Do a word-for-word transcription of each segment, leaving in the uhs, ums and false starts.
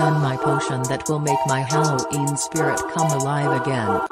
done my potion that will make my Halloween spirit come alive again.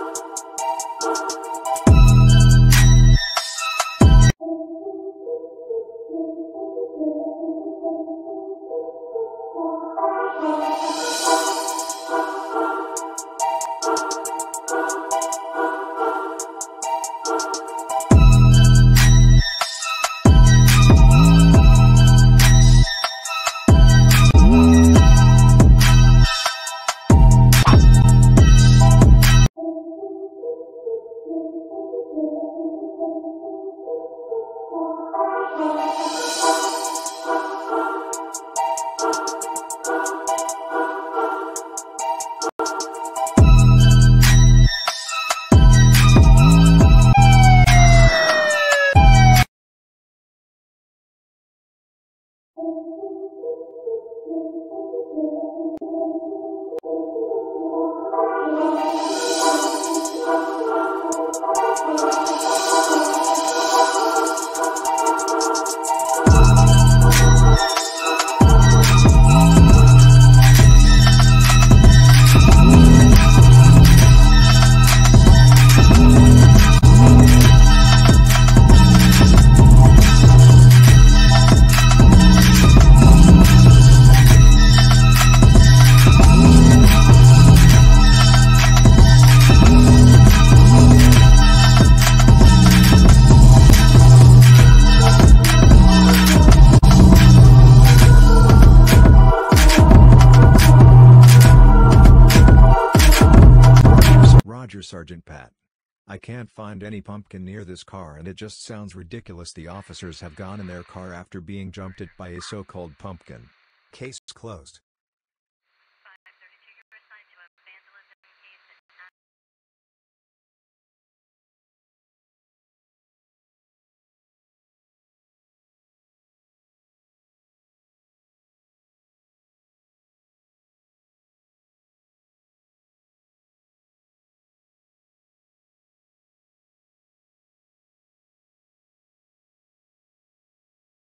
Roger, Sergeant Pat. I can't find any pumpkin near this car and it just sounds ridiculous the officers have gone in their car after being jumped at by a so-called pumpkin. Case closed.